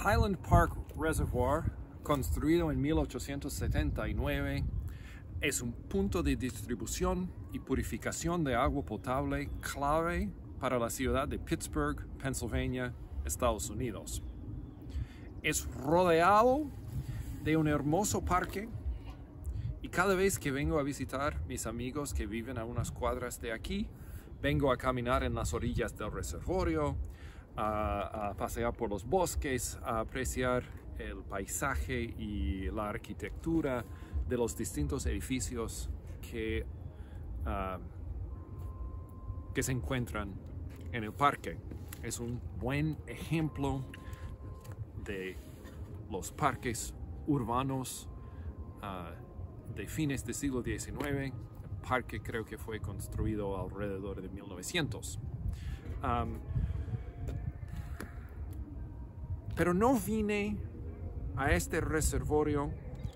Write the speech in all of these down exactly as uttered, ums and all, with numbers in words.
Highland Park Reservoir, construido en mil ochocientos setenta y nueve, es un punto de distribución y purificación de agua potable clave para la ciudad de Pittsburgh, Pennsylvania, Estados Unidos. Es rodeado de un hermoso parque y cada vez que vengo a visitar mis amigos que viven a unas cuadras de aquí, vengo a caminar en las orillas del reservorio, a, a pasear por los bosques, a apreciar el paisaje y la arquitectura de los distintos edificios que, uh, que se encuentran en el parque. Es un buen ejemplo de los parques urbanos uh, de fines del siglo diecinueve. El parque creo que fue construido alrededor de mil novecientos. Um, pero no vine a este reservorio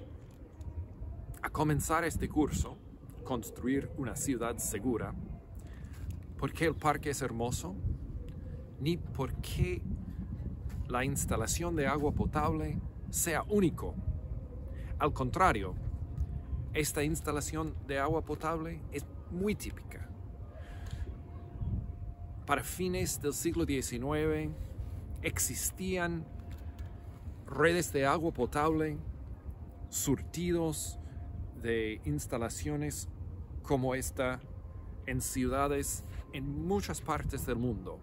a comenzar este curso, construir una ciudad segura, porque el parque es hermoso, ni porque la instalación de agua potable sea único. Al contrario, esta instalación de agua potable es muy típica. Para fines del siglo diecinueve existían redes de agua potable, surtidos de instalaciones como esta en ciudades en muchas partes del mundo.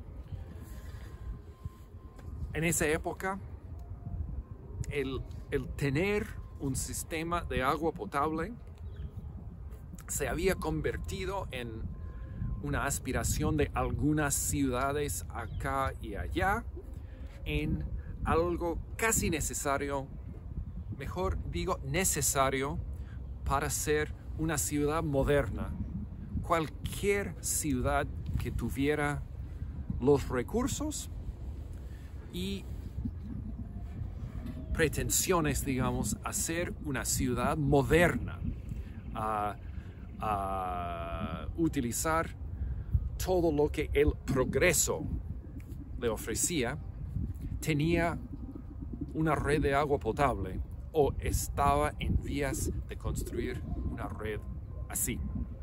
En esa época, el, el tener un sistema de agua potable se había convertido en una aspiración de algunas ciudades acá y allá, en algo casi necesario, mejor digo necesario, para ser una ciudad moderna. Cualquier ciudad que tuviera los recursos y pretensiones, digamos, a ser una ciudad moderna, a, a utilizar todo lo que el progreso le ofrecía, tenía una red de agua potable o estaba en vías de construir una red así.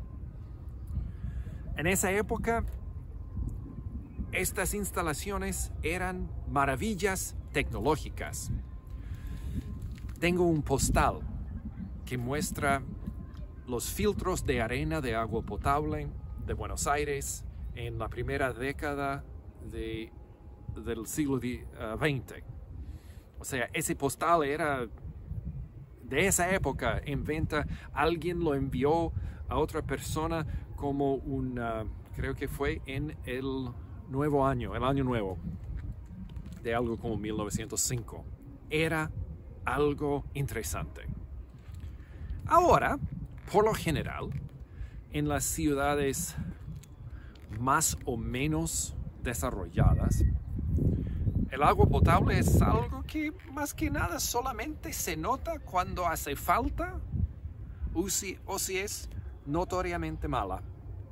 En esa época, estas instalaciones eran maravillas tecnológicas. Tengo un postal que muestra los filtros de arena de agua potable de Buenos Aires en la primera década de, del siglo veinte. O sea, ese postal era de esa época en venta. Alguien lo envió a otra persona como un, uh, creo que fue en el nuevo año, el año nuevo, de algo como mil novecientos cinco. Era algo interesante. Ahora, por lo general, en las ciudades más o menos desarrolladas, el agua potable es algo que más que nada solamente se nota cuando hace falta o si, o si es notoriamente mala.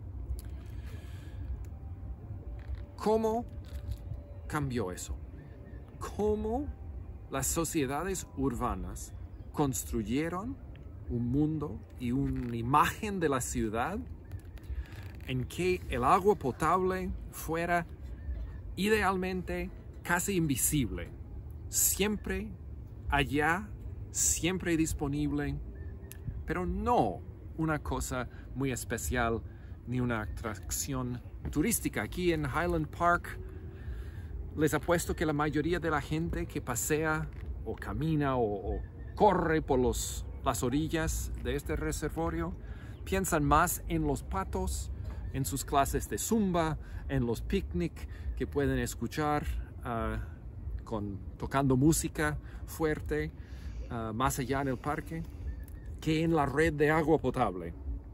¿Cómo cambió eso? ¿Cómo las sociedades urbanas construyeron un mundo y una imagen de la ciudad en que el agua potable fuera idealmente casi invisible, siempre allá, siempre disponible, pero no una cosa muy especial ni una atracción turística? Aquí en Highland Park les apuesto que la mayoría de la gente que pasea o camina o, o corre por los, las orillas de este reservorio piensan más en los patos, en sus clases de zumba, en los picnic que pueden escuchar uh, con, tocando música fuerte uh, más allá en el parque, que en la red de agua potable.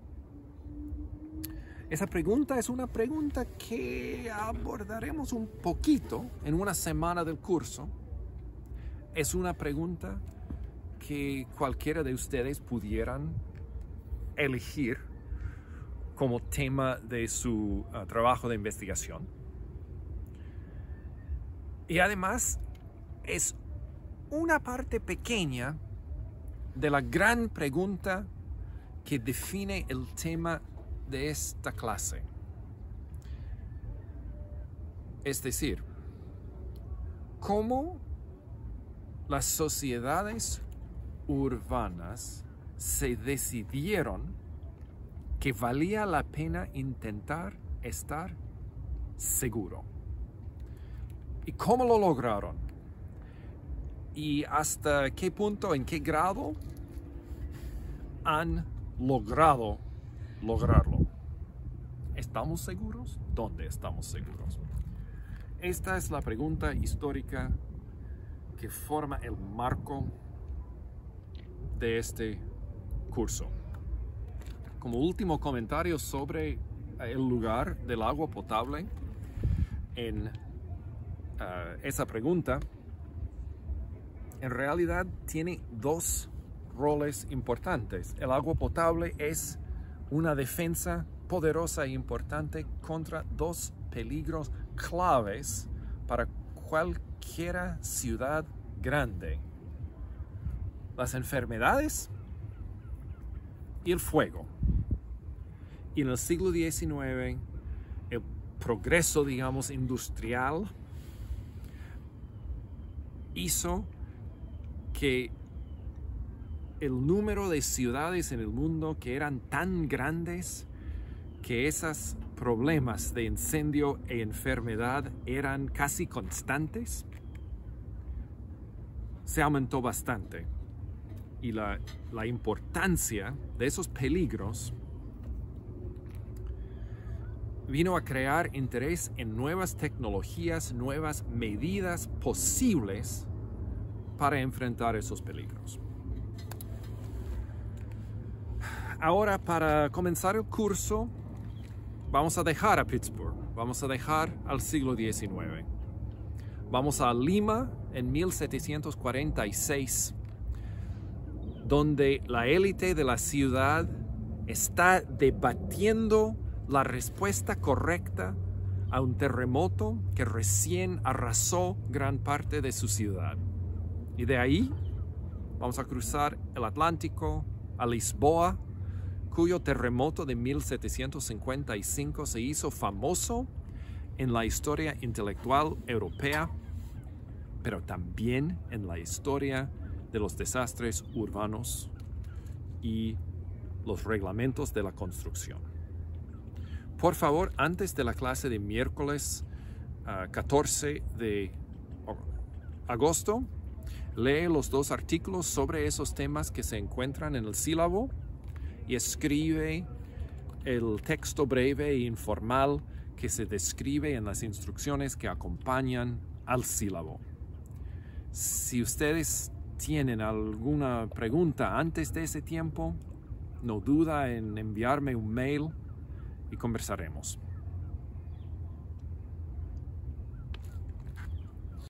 Esa pregunta es una pregunta que abordaremos un poquito en una semana del curso. Es una pregunta que cualquiera de ustedes pudieran elegir como tema de su uh, trabajo de investigación. Y además es una parte pequeña de la gran pregunta que define el tema de esta clase. Es decir, ¿cómo las sociedades urbanas se decidieron que valía la pena intentar estar seguro? ¿Y cómo lo lograron? ¿Y hasta qué punto, en qué grado han logrado lograrlo? ¿Estamos seguros? ¿Dónde estamos seguros? Esta es la pregunta histórica que forma el marco de este curso. Como último comentario sobre el lugar del agua potable en uh, esa pregunta, en realidad tiene dos roles importantes. El agua potable es una defensa poderosa e importante contra dos peligros claves para cualquier ciudad grande: las enfermedades y el fuego. Y en el siglo diecinueve, el progreso, digamos, industrial hizo que el número de ciudades en el mundo que eran tan grandes que esos problemas de incendio e enfermedad eran casi constantes, se aumentó bastante. Y la, la importancia de esos peligros vino a crear interés en nuevas tecnologías, nuevas medidas posibles para enfrentar esos peligros. Ahora, para comenzar el curso, vamos a dejar a Pittsburgh, vamos a dejar al siglo diecinueve. Vamos a Lima en mil setecientos cuarenta y seis, donde la élite de la ciudad está debatiendo la respuesta correcta a un terremoto que recién arrasó gran parte de su ciudad. Y de ahí vamos a cruzar el Atlántico a Lisboa, cuyo terremoto de mil setecientos cincuenta y cinco se hizo famoso en la historia intelectual europea, pero también en la historia de los desastres urbanos y los reglamentos de la construcción. Por favor, antes de la clase de miércoles uh, catorce de agosto, lee los dos artículos sobre esos temas que se encuentran en el sílabo y escribe el texto breve e informal que se describe en las instrucciones que acompañan al sílabo. Si ustedes tienen alguna pregunta antes de ese tiempo, no duda en enviarme un mail y conversaremos.